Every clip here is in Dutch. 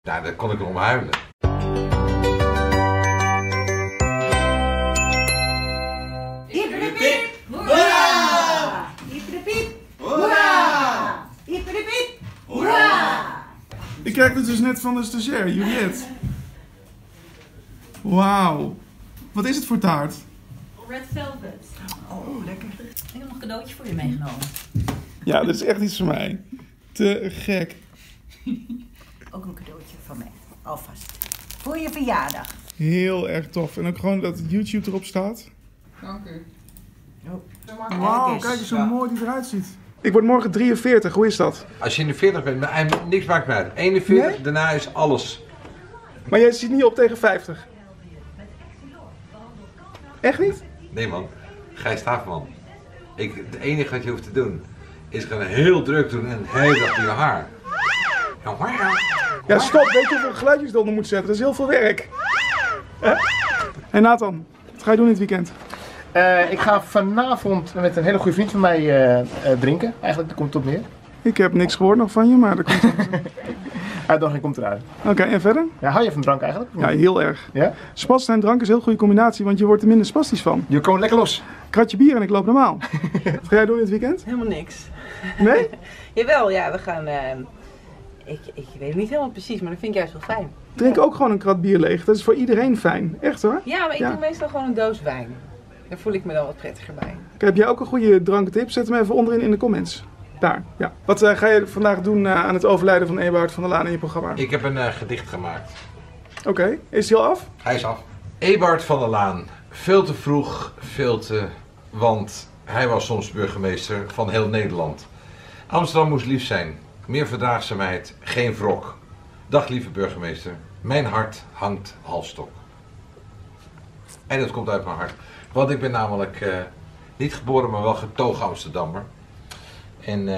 Nou, daar kon ik om huilen. Ieperipiep, hoera! Ieperipiep, hoera! Ieperipiep, hoera! Ik krijg dit dus net van de stagiair, Juliette. Wauw. Wat is het voor taart? Red velvet. Oh, lekker. Ik heb nog een cadeautje voor je meegenomen. Ja, dit is echt iets voor mij. Te gek. Ook een cadeautje van mij, alvast. Voor je verjaardag. Heel erg tof. En ook gewoon dat YouTube erop staat. Dank u. Wauw, kijk eens hoe mooi die eruit ziet. Ik word morgen 43, hoe is dat? Als je in de 40 bent, niks maakt mij uit. 41, Nee? daarna is alles. Maar jij ziet niet op tegen 50. Echt niet? Nee man, Gijs Staafman. Het enige wat je hoeft te doen, is gewoon heel druk doen en heel dag door je haar. Ja, stop. Weet je hoeveel geluidjes eronder moet zetten? Dat is heel veel werk. Hey Nathan, wat ga je doen dit weekend? Ik ga vanavond met een hele goede vriend van mij drinken. Eigenlijk, daar komt het op neer. Ik heb niks gehoord nog van je, maar dat komt wel. Uitdaging komt eruit. Oké, en verder? Ja, hou je van drank eigenlijk? Ja, heel erg. Ja? Spasten en drank is een heel goede combinatie, want je wordt er minder spastisch van. Je komt lekker los. Kratje bier en ik loop normaal. Wat ga jij doen dit weekend? Helemaal niks. Nee? Jawel, ja, we gaan... ik weet het niet helemaal precies, maar dat vind ik juist wel fijn. Drink ook gewoon een krat bier leeg. Dat is voor iedereen fijn. Echt hoor. Ja, maar ik Ja. doe meestal gewoon een doos wijn. Daar voel ik me dan wat prettiger bij. Heb jij ook een goede dranktip? Zet hem even onderin in de comments. Daar, ja. Wat ga je vandaag doen aan het overlijden van Eberhard van der Laan in je programma? Ik heb een gedicht gemaakt. Oké, is die al af? Hij is af. Eberhard van der Laan. Veel te vroeg, want hij was soms burgemeester van heel Nederland. Amsterdam moest lief zijn. Meer verdraagzaamheid, geen wrok. Dag lieve burgemeester. Mijn hart hangt halfstok. En dat komt uit mijn hart. Want ik ben namelijk niet geboren, maar wel getogen Amsterdammer. En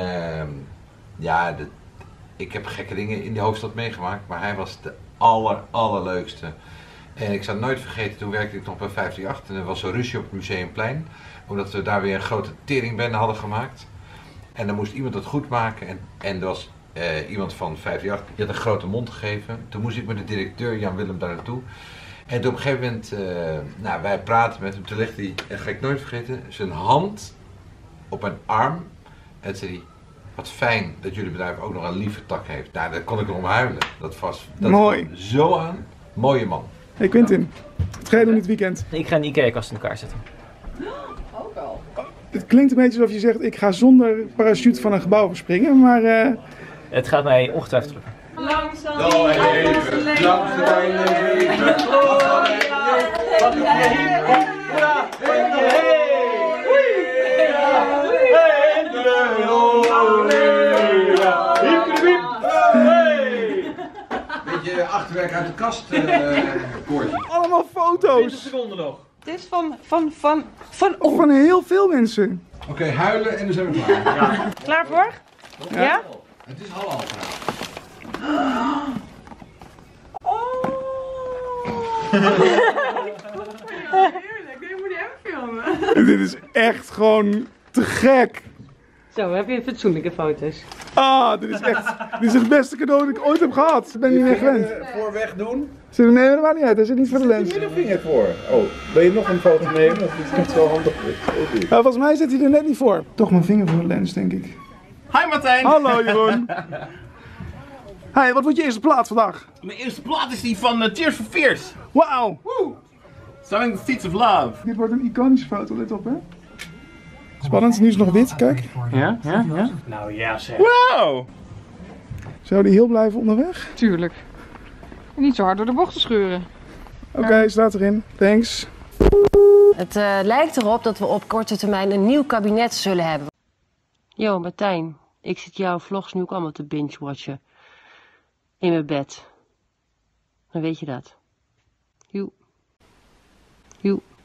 ik heb gekke dingen in die hoofdstad meegemaakt, maar hij was de allerleukste. En ik zal nooit vergeten, toen werkte ik nog bij 538 en er was een ruzie op het Museumplein. Omdat we daar weer een grote teringbende hadden gemaakt. En dan moest iemand het goed maken en er was iemand van 538, die had een grote mond gegeven. Toen moest ik met de directeur Jan Willem daar naartoe. En toen op een gegeven moment, wij praten met hem, toen legde hij, en ga ik nooit vergeten, zijn hand op mijn arm. En toen zei hij, wat fijn dat jullie bedrijf ook nog een lieve tak heeft. Nou, daar kon ik om huilen. Dat Mooi. kwam zo aan. Mooie man. Hey Quintin, wat ga je doen dit weekend? Ik ga een IKEA-kast in elkaar zetten. Ook al. Het klinkt een beetje alsof je zegt, ik ga zonder parachute van een gebouw springen, maar... Het gaat mij ongetwijfeld lukken. Langzaam. Beetje achterwerk uit de kast, koortje. Allemaal foto's! 20 seconden nog. Het is van Van heel veel mensen. Oké, huilen en dan zijn we klaar. Klaar voor? Ja? Het is half. Heerlijk, dit moet je even filmen. Dit is echt gewoon te gek. Zo, heb je fatsoenlijke foto's? Dit is het beste cadeau dat ik ooit heb gehad. Ik ben niet meer gewend. Voor weg doen. Nee, dat maakt niet uit. Hij zit niet voor de lens. Middelvinger voor. Oh, wil je nog een foto nemen? Dat is niet zo handig. Volgens mij zit hij er net niet voor. Toch mijn vinger voor de lens, denk ik. Hi Martijn. Hallo Jeroen. Hey, wat wordt je eerste plaat vandaag? Mijn eerste plaat is die van Tears for Fears. Wauw. Song the Seeds of Love. Dit wordt een iconische foto, let op hè. Spannend, nu is het nog wit, kijk. Ja? Nou ja zeg. Wow. Zou die heel blijven onderweg? Tuurlijk. Niet zo hard door de bochten scheuren. Oké, staat erin. Thanks. Het lijkt erop dat we op korte termijn een nieuw kabinet zullen hebben. Yo, Martijn. Ik zit jouw vlogs nu ook allemaal te binge-watchen. In mijn bed. Dan weet je dat. Joe.